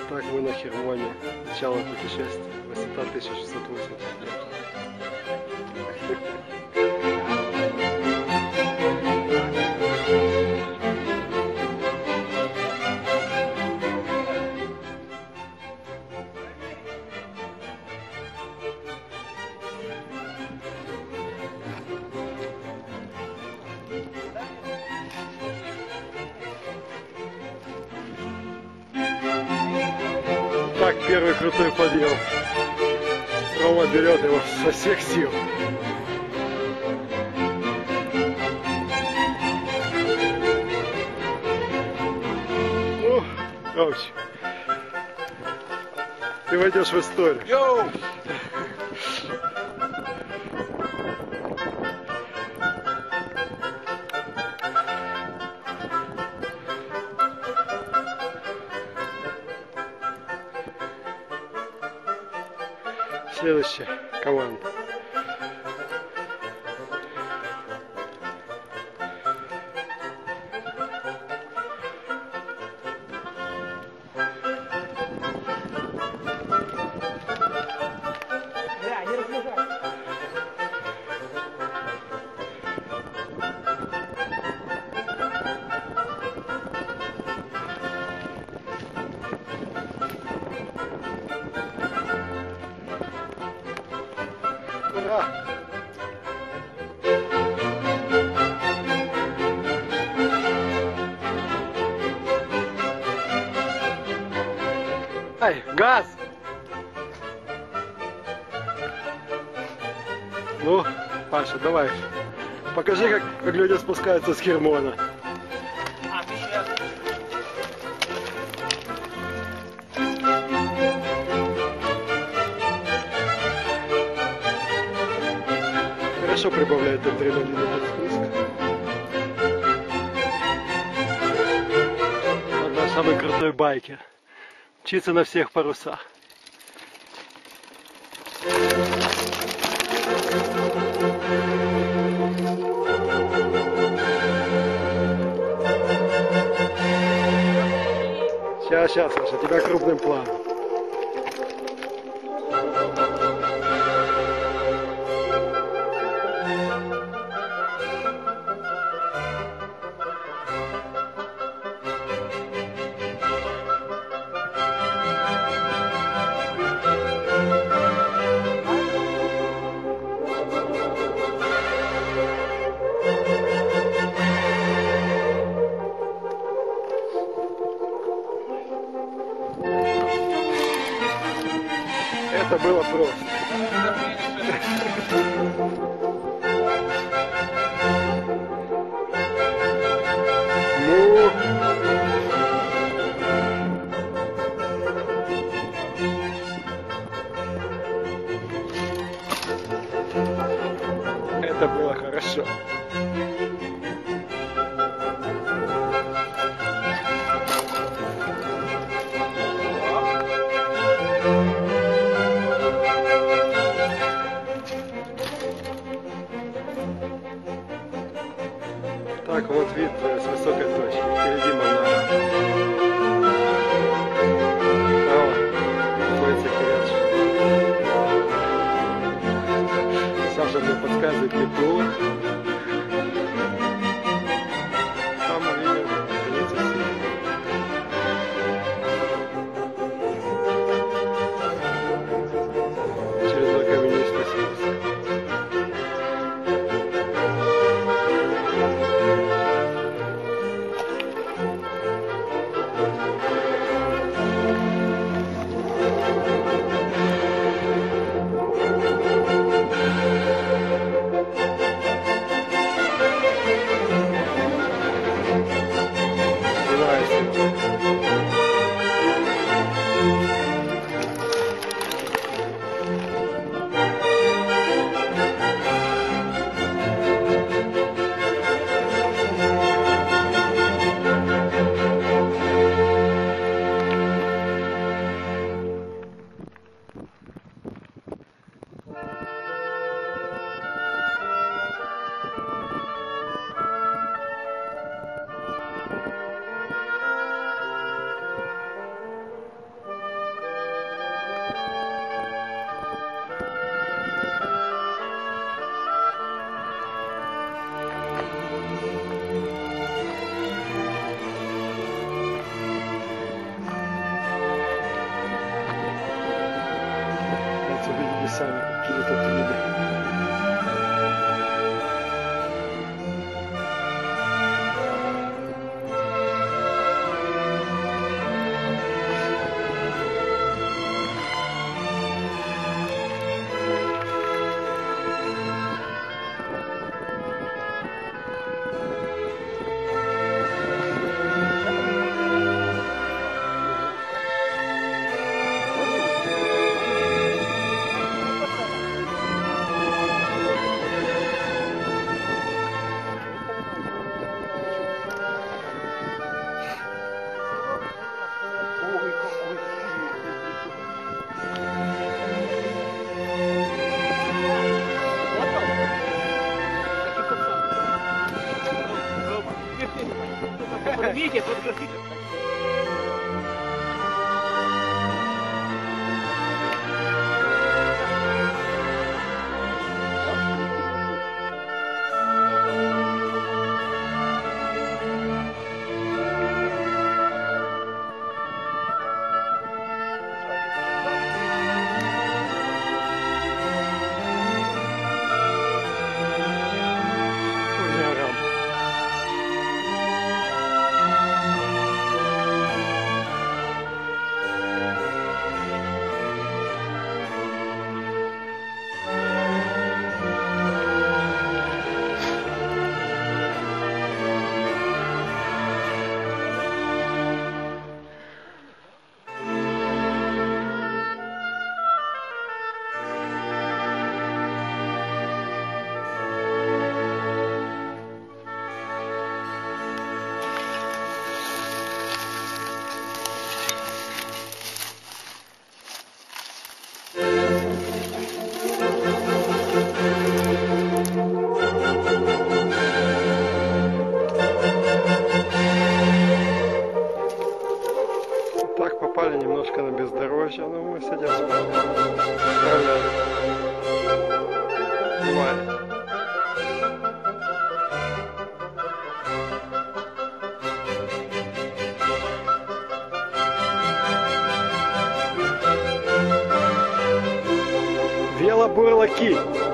Так, мы на Хермоне. Начало путешествия. Высота 1680 метров. Так, первый крутой подъем. Рома берет его со всех сил. Ромчик, ты войдешь в историю. Йоу! Следующая команда. Ура! Ай, газ! Ну, Паша, давай. Покажи, как люди спускаются с Хермона. Хорошо прибавляет адреналин этот спуск. Вот наш самый крутой байкер. Мчится на всех парусах. Сейчас, Саша, тебя крупным планом. Это было просто. Ну. Это было хорошо. Так, вот вид с высокой точки. Впереди Монара. Справа находится Киряч. Саша мне подсказывает ГПУ. Там мы видим границу сил. Фотографируйте, фотографируйте. Очень рад. Так попали немножко на бездорожье, но мы с этим справлялись. Бывает. Велобурлаки.